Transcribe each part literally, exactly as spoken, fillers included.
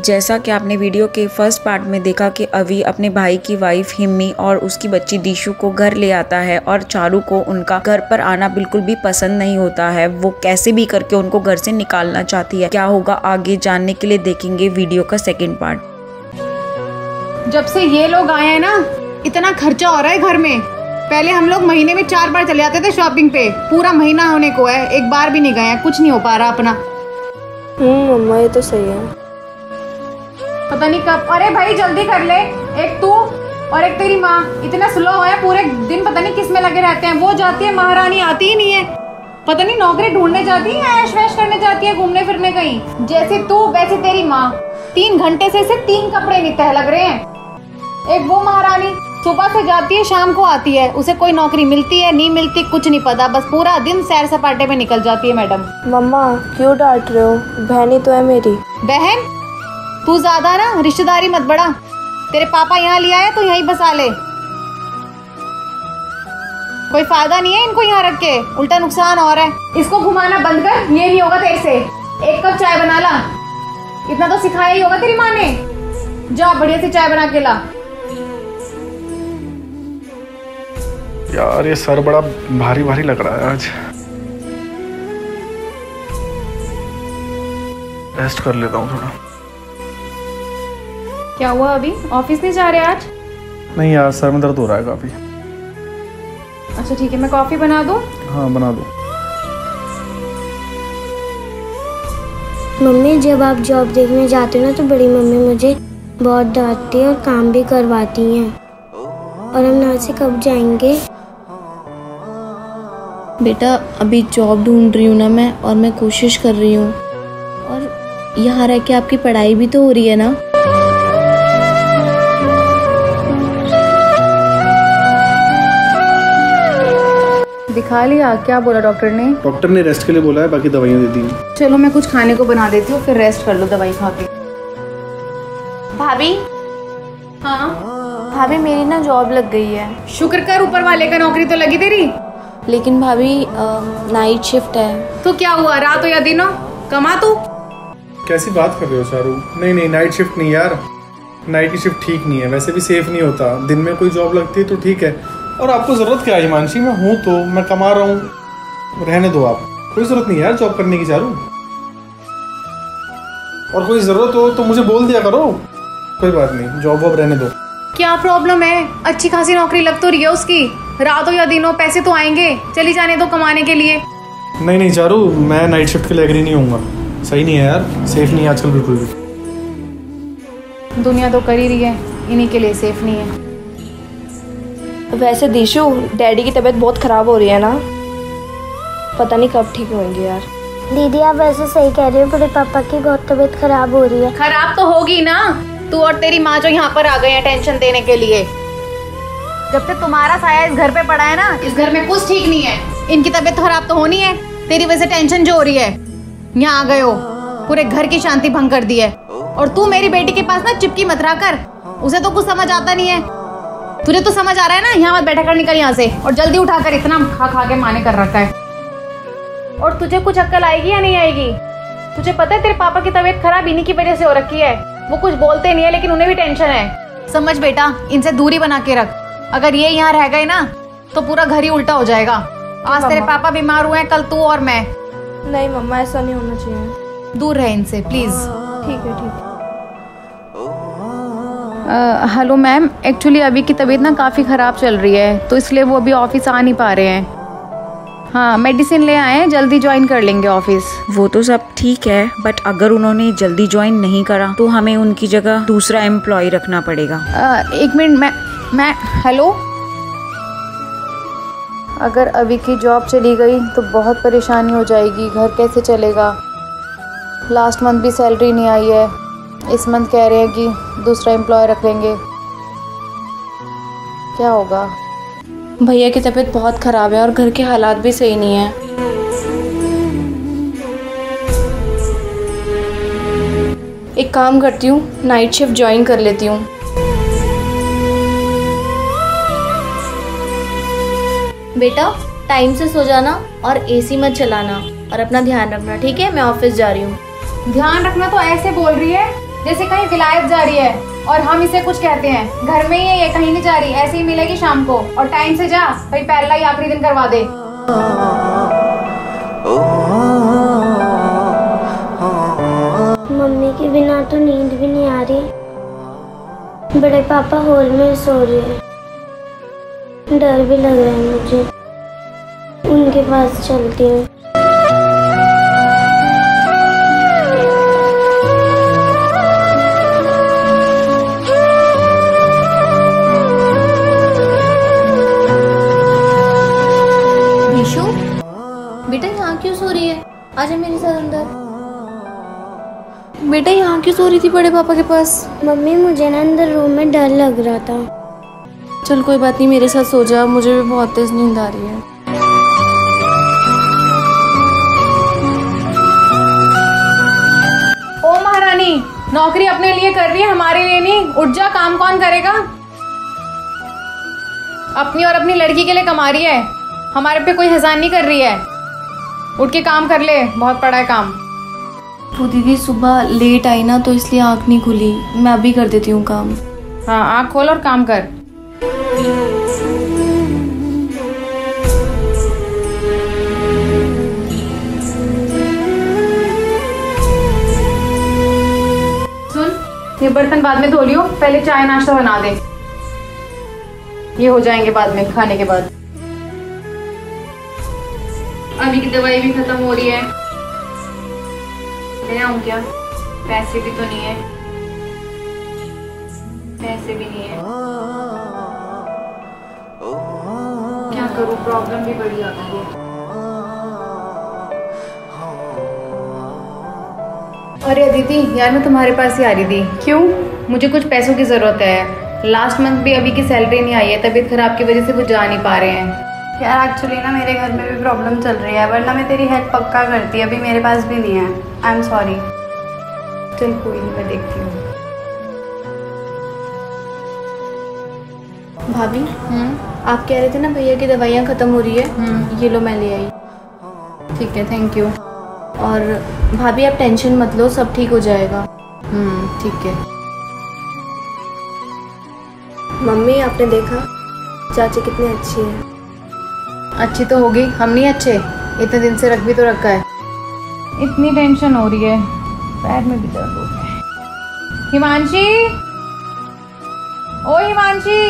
जैसा कि आपने वीडियो के फर्स्ट पार्ट में देखा कि अवी अपने भाई की वाइफ हिम्मी और उसकी बच्ची दिशु को घर ले आता है और चारू को उनका घर पर आना बिल्कुल भी पसंद नहीं होता है। वो कैसे भी करके उनको घर से निकालना चाहती है। क्या होगा आगे जानने के लिए देखेंगे वीडियो का सेकेंड पार्ट। जब से ये लोग आए हैं ना, इतना खर्चा हो रहा है घर में। पहले हम लोग महीने में चार बार चले जाते थे शॉपिंग पे, पूरा महीना होने को है, एक बार भी नहीं गए हैं, कुछ नहीं हो पा रहा अपना। हम्म मम्मा ये तो सही है। पता नहीं कब। अरे भाई जल्दी कर ले, एक तू और एक तेरी माँ इतना स्लो है, पूरे दिन पता नहीं किस में लगे रहते हैं। वो जाती है महारानी, आती ही नहीं है, पता नहीं नौकरी ढूंढने जाती है, ऐश वैश करने जाती है, घूमने फिरने कहीं। जैसे तू वैसे तेरी माँ, तीन घंटे से इसे तीन कपड़े नहीं तह लग रहे हैं। एक वो महारानी सुबह से जाती है शाम को आती है, उसे कोई नौकरी मिलती है नहीं मिलती कुछ नहीं पता, बस पूरा दिन सैर सपाटे में निकल जाती है। मैडम मम्मा क्यों डांट रहे हो, बहन ही तो है मेरी। बहन? तू ज्यादा ना रिश्तेदारी मत बढ़ा। तेरे पापा यहाँ लिया है तो यहीं बसा ले, कोई फायदा नहीं है इनको यहाँ रख के, उल्टा नुकसान हो रहा है। इसको घुमाना बंद कर, ये नहीं होगा तेरे से। एक कप चाय बना ला, इतना तो सिखाया ही होगा तेरी माँ ने। जा बढ़िया से चाय बना के ला। यार ये सर बड़ा भारी भारी लग रहा है आज, रेस्ट कर लेता हूँ थोड़ा। क्या हुआ, अभी ऑफिस नहीं जा रहे आज? नहीं यार सर में दर्द हो रहा है काफी। अच्छा ठीक है, मैं कॉफी बना दूँ? हाँ बना दो। मम्मी जब आप जॉब देखने जाते हो ना तो बड़ी मम्मी मुझे बहुत डांटती है और काम भी करवाती हैं। और हम यहाँ से कब जाएंगे? बेटा अभी जॉब ढूंढ रही हूँ ना मैं, और मैं कोशिश कर रही हूँ, और यहाँ रह के आपकी पढ़ाई भी तो हो रही है ना। दिखा लिया? क्या बोला डॉक्टर ने? डॉक्टर ने रेस्ट के लिए बोला है, बाकी दवाइयाँ दे दी। चलो मैं कुछ खाने को बना देती हूँ, फिर रेस्ट कर लो दवाई खा के। भाभी। हाँ भाभी मेरी ना जॉब लग गई है। शुक्र कर ऊपर वाले का, नौकरी तो लगी तेरी। लेकिन भाभी नाइट शिफ्ट है। तो क्या हुआ, रात हो या दिन हो, कमा तू। कैसी बात कर रहे हो चारू? नहीं नहीं नाइट शिफ्ट नहीं यार, नाइट की शिफ्ट ठीक नहीं है, वैसे भी सेफ नहीं होता। दिन में कोई जॉब लगती है तो ठीक है। और आपको जरूरत क्या है हिमांशी? मैं हूँ तो, मैं कमा रहा हूँ, रहने दो आप। कोई जरूरत नहीं यार जॉब करने की चारू, और कोई जरूरत हो तो मुझे बोल दिया करो, कोई बात नहीं, जॉब वॉब रहने दो। क्या प्रॉब्लम है, अच्छी खासी नौकरी लग तो रही है उसकी, रात हो या दिन हो पैसे तो आएंगे, चली जाने दो कमाने के लिए। नहीं नहीं चारू, मैं नाइट शिफ्ट के लिए एग्री नहीं होऊंगा, सही नहीं है यार, सेफ नहीं है आजकल बिल्कुल भी। दुनिया तो कर ही रही है, इन्हीं के लिए सेफ नहीं है। वैसे दिशु डैडी की तबीयत बहुत खराब हो रही है ना, पता नहीं कब ठीक होंगे यार। दीदी आप वैसे सही कह रही हो, बड़े पापा की बहुत तबीयत खराब हो रही है। खराब तो होगी ना, तू और तेरी माँ जो यहाँ पर आ गए हैं टेंशन देने के लिए। जब से तुम्हारा साया इस घर पे पड़ा है ना, इस घर में कुछ ठीक नहीं है। इनकी तबीयत खराब तो होनी है, तेरी वजह से टेंशन जो हो रही है। यहाँ आ गए हो, पूरे घर की शांति भंग कर दी है। और तू मेरी बेटी के पास ना चिपकी मत रहा कर, उसे तो कुछ समझ आता नहीं है। तुझे तो समझ आ रहा है ना, यहाँ मत बैठा कर, निकल यहाँ से, और जल्दी उठा कर, इतना खा खा के माने कर रखा है। और तुझे कुछ अक्ल आएगी या नहीं आएगी? तुझे पता है तेरे पापा की तबीयत खराब इन्हीं की वजह से हो रखी है। वो कुछ बोलते नहीं है लेकिन उन्हें भी टेंशन है। समझ बेटा, इनसे दूरी बना के रख। अगर ये यहाँ रह गए ना तो पूरा घर ही उल्टा हो जाएगा। आज तेरे पापा बीमार हुए हैं, कल तू और मैं। नहीं मम्मा ऐसा नहीं होना चाहिए, दूर रहे इनसे प्लीज। ठीक है ठीक है। हेलो मैम, एक्चुअली अभी की तबीयत ना काफ़ी ख़राब चल रही है, तो इसलिए वो अभी ऑफिस आ नहीं पा रहे हैं। हाँ मेडिसिन ले आए हैं, जल्दी ज्वाइन कर लेंगे ऑफिस। वो तो सब ठीक है, बट अगर उन्होंने जल्दी ज्वाइन नहीं करा तो हमें उनकी जगह दूसरा एम्प्लॉय रखना पड़ेगा। आ, एक मिनट, मैं मैं हेलो। अगर अभी की जॉब चली गई तो बहुत परेशानी हो जाएगी, घर कैसे चलेगा। लास्ट मंथ भी सैलरी नहीं आई है, इस मंथ कह रहे हैं कि दूसरा एम्प्लॉय रख लेंगे। क्या होगा? भैया की तबीयत बहुत ख़राब है और घर के हालात भी सही नहीं है। एक काम करती हूँ, नाइट शिफ्ट ज्वाइन कर लेती हूँ। बेटा टाइम से सो जाना और एसी मत चलाना, और अपना ध्यान रखना, ठीक है? मैं ऑफिस जा रही हूँ। ध्यान रखना तो ऐसे बोल रही है जैसे कहीं विलायत जा रही है और हम इसे कुछ कहते हैं। घर में ही है ये, कहीं नहीं जा रही, ऐसे ही मिलेगी शाम को। और टाइम से जा भाई, पहला ही आखिरी दिन करवा दे। मम्मी के बिना तो नींद भी नहीं आ रही। बड़े पापा हॉल में सो रहे हैं, डर भी लग रहा है मुझे। उनके पास चलती हूँ। विशु, बेटा यहाँ क्यों सो रही है? आजा मेरे साथ अंदर। बेटा यहाँ क्यों सो रही थी बड़े पापा के पास? मम्मी मुझे ना अंदर रूम में डर लग रहा था। चल कोई बात नहीं, मेरे साथ सो जा, मुझे भी बहुत तेज नींद आ रही है। ओ महारानी, नौकरी अपने लिए कर रही है, हमारे लिए नहीं। उठ जा, काम कौन करेगा? अपनी और अपनी लड़की के लिए कमा रही है, हमारे पे कोई एहसान नहीं कर रही है। उठ के काम कर ले, बहुत पड़ा है काम। तो दीदी सुबह लेट आई ना, तो इसलिए आँख नहीं खुली। मैं अभी कर देती हूँ काम। हाँ, आँख खोल और काम कर। सुन, ये बर्तन बाद में धो लियो, पहले चाय नाश्ता बना दे। ये हो जाएंगे बाद में, खाने के बाद। अभी की दवाई भी खत्म हो रही है। ले आऊं क्या? पैसे भी तो नहीं है। पैसे भी नहीं है, क्या करूं? प्रॉब्लम भी बड़ी आ गई है। अरे अदिति यार, मैं तुम्हारे पास ही आ रही थी। क्यों? मुझे कुछ पैसों की जरूरत है। लास्ट मंथ भी अभी की सैलरी नहीं आई है, तबीयत खराब की वजह से वो जा नहीं पा रहे हैं। यार एक्चुअली ना मेरे घर में भी प्रॉब्लम चल रही है, वरना मैं तेरी हेल्प पक्का करती। अभी मेरे पास भी नहीं है। I am sorry. चल कोई नहीं, मैं देखती हूँ। भाभी, आप कह रहे थे ना भैया की दवाइयाँ ख़त्म हो रही है, ये लो मैं ले आई। ठीक है, थैंक यू। और भाभी आप टेंशन मत लो, सब ठीक हो जाएगा। हम्म, ठीक है। मम्मी आपने देखा चाची कितनी अच्छी है। अच्छी तो होगी, हम नहीं अच्छे? इतने दिन से रख भी तो रखा है। इतनी टेंशन हो रही है, पैर में भी दर्द हो गया है। हिमांशी, ओ हिमांशी,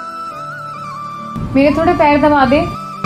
मेरे थोड़े पैर दबा दे।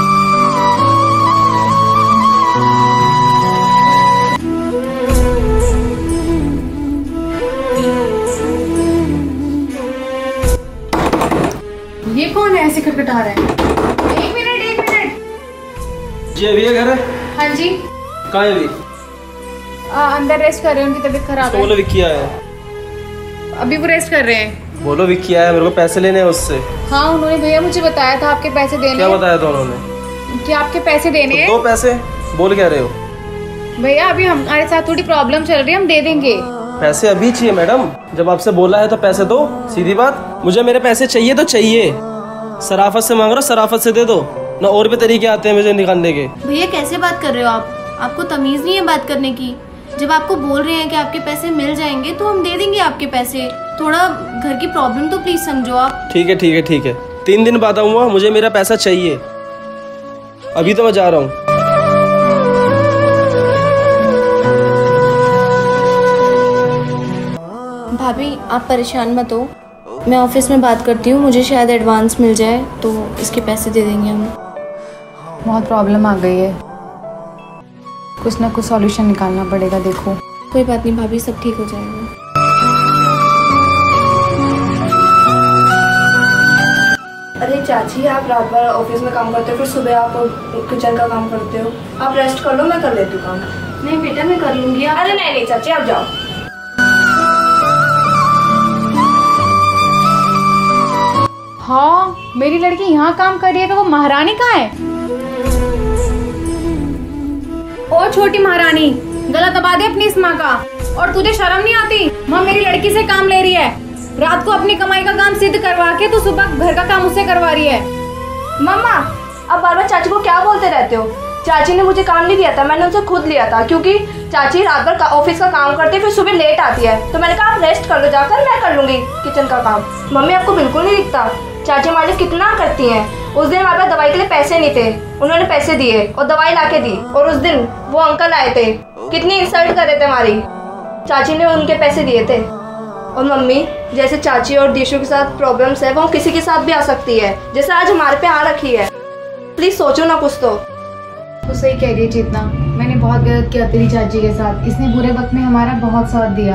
ये कौन है ऐसे खटखटा रहा है? एक मिनट एक मिनट। जी अभी घर है? हाँ जी। कहाँ है अभी? आ, अंदर रेस्ट कर रहे हैं, उनकी तबीयत खराब है। बोलो विक्की आया है। अभी वो रेस्ट कर रहे हैं। बोलो विक्की आया है, मेरे को पैसे लेने हैं उससे। हाँ, उन्होंने भैया मुझे बताया था आपके पैसे देने। क्या बताया था उन्होंने? कि आपके पैसे देने हैं। तो दो पैसे बोल क्या रहे हो? भैया अभी हमारे साथ थोड़ी प्रॉब्लम चल रही है, हम दे देंगे। पैसे अभी चाहिए मैडम? जब आपसे बोला है तो पैसे दो, सीधी बात। मुझे मेरे पैसे चाहिए तो चाहिए। सराफत से मांग रहा, सराफत से दे दो ना। और भी तरीके आते हैं मुझे निकालने के। भैया कैसे बात कर रहे हो आप? आपको तमीज़ नहीं है बात करने की? जब आपको बोल रहे हैं कि आपके पैसे मिल जाएंगे तो हम दे देंगे आपके पैसे। थोड़ा घर की प्रॉब्लम तो प्लीज समझो आप। ठीक है ठीक है ठीक है, तीन दिन बाद आऊंगा, मुझे मेरा पैसा चाहिए। अभी तो मैं जा रहा हूँ। भाभी आप परेशान मत हो, मैं ऑफिस में बात करती हूँ। मुझे शायद एडवांस मिल जाए तो इसके पैसे दे देंगे हम। बहुत प्रॉब्लम आ गई है, कुछ ना कुछ सॉल्यूशन निकालना पड़ेगा। देखो कोई बात नहीं भाभी, सब ठीक हो जाएगा। अरे चाची, आप रात भर ऑफिस में काम करते हो, फिर सुबह आप किचन का काम करते हो। आप रेस्ट कर लो, मैं कर लेती हूँ काम। नहीं बेटा मैं कर लूँगी। अरे नहीं नहीं चाची, आप जाओ। हाँ, मेरी लड़की यहाँ काम कर रही है तो वो महारानी कहाँ है? ओ छोटी महारानी, गला दबा दे अपनी इस माँ का। और तुझे शर्म नहीं आती? माँ मेरी लड़की से काम ले रही है, रात को अपनी कमाई का काम सिद्ध करवा के तो सुबह घर का काम उससे करवा रही है। मम्मा, अब बार बार चाची को क्या बोलते रहते हो? चाची ने मुझे काम नहीं दिया था, मैंने उनसे खुद लिया था, क्योंकि चाची रात भर ऑफिस का काम करती है, फिर सुबह लेट आती है। तो मैंने कहा आप रेस्ट कर लो जाकर, मैं कर लूँगी किचन का काम। मम्मी आपको बिल्कुल नहीं दिखता चाची हमारे लिए कितना करती हैं। उस दिन हमारे पास दवाई के लिए पैसे नहीं थे, उन्होंने पैसे दिए और दवाई ला के दी। और उस दिन वो अंकल आए थे, कितनी इंसल्ट कर रहे थे हमारी, चाची ने उनके पैसे दिए थे। और मम्मी जैसे चाची और दीशु के साथ प्रॉब्लम्स है, वो किसी के साथ भी आ सकती है, जैसे आज हमारे पे आ रखी है। प्लीज सोचो ना कुछ तो। तो सही कह रही है चेतना, मैंने बहुत गलत किया तेरी चाची के साथ। इसने बुरे वक्त में हमारा बहुत साथ दिया।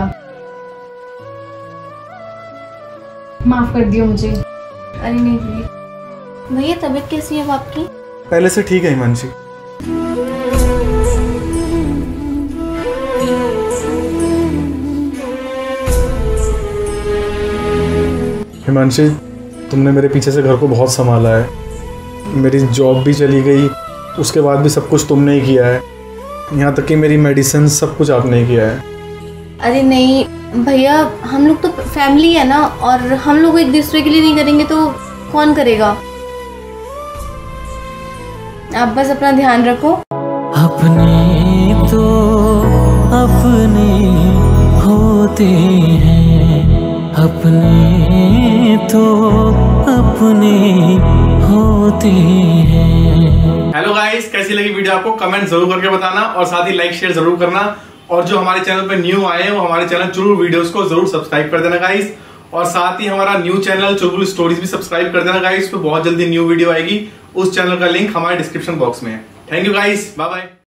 माफ कर दियो मुझे। अरे नहीं दीदी। भैया तबीयत कैसी है अब आपकी? पहले से ठीक है हिमांशी। हिमांशी, तुमने मेरे पीछे से घर को बहुत संभाला है, मेरी जॉब भी चली गई, उसके बाद भी सब कुछ तुमने ही किया है, यहाँ तक कि मेरी मेडिसिन सब कुछ आपने ही किया है। अरे नहीं भैया, हम लोग तो फैमिली है ना, और हम लोग एक दूसरे के लिए नहीं करेंगे तो कौन करेगा। आप बस अपना ध्यान रखो। अपने तो अपने होते हैं, अपने तो अपने होते हैं। हेलो गाइस, कैसी लगी वीडियो आपको कमेंट जरूर करके बताना और साथ ही लाइक शेयर जरूर करना। और जो हमारे चैनल पे न्यू आए हैं वो हमारे चैनल चुलबुल वीडियोस को जरूर सब्सक्राइब कर देना गाइस। और साथ ही हमारा न्यू चैनल चुलबुल स्टोरीज भी सब्सक्राइब कर देना गाइस, तो बहुत जल्दी न्यू वीडियो आएगी। उस चैनल का लिंक हमारे डिस्क्रिप्शन बॉक्स में है। Thank you guys, bye bye.